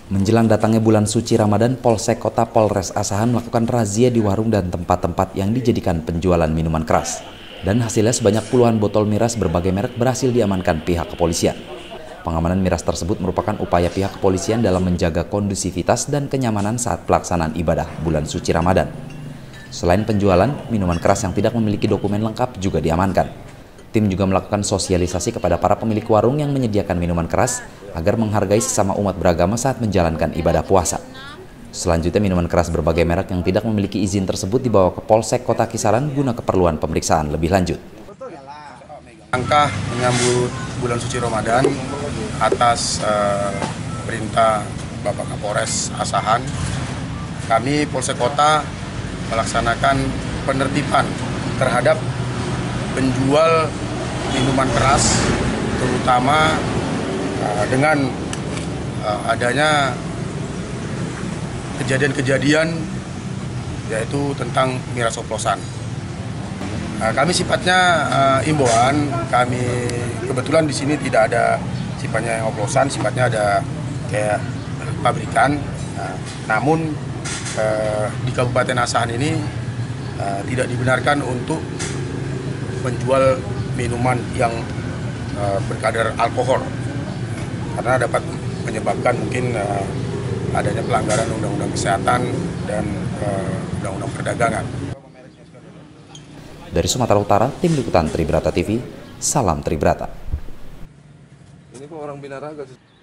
Menjelang datangnya bulan suci Ramadan, Polsek Kota Polres Asahan melakukan razia di warung dan tempat-tempat yang dijadikan penjualan minuman keras. Dan hasilnya sebanyak puluhan botol miras berbagai merek berhasil diamankan pihak kepolisian. Pengamanan miras tersebut merupakan upaya pihak kepolisian dalam menjaga kondusivitas dan kenyamanan saat pelaksanaan ibadah bulan suci Ramadan. Selain penjualan, minuman keras yang tidak memiliki dokumen lengkap juga diamankan. Tim juga melakukan sosialisasi kepada para pemilik warung yang menyediakan minuman keras agar menghargai sesama umat beragama saat menjalankan ibadah puasa. Selanjutnya, minuman keras berbagai merek yang tidak memiliki izin tersebut dibawa ke Polsek Kota Kisaran guna keperluan pemeriksaan lebih lanjut. Langkah menyambut bulan suci Ramadan atas perintah Bapak Kapolres Asahan, kami Polsek Kota melaksanakan penertiban terhadap penjual minuman keras, terutama dengan adanya kejadian-kejadian yaitu tentang miras oplosan. Kami sifatnya imbauan, kami kebetulan di sini tidak ada sifatnya yang oplosan, sifatnya ada kayak pabrikan. Namun di Kabupaten Asahan ini tidak dibenarkan untuk menjual minuman yang berkadar alkohol karena dapat menyebabkan mungkin adanya pelanggaran undang-undang kesehatan dan undang-undang perdagangan. Dari Sumatera Utara, Tim Liputan Tribrata TV, salam Tribrata. Ini kok orang Binaraga.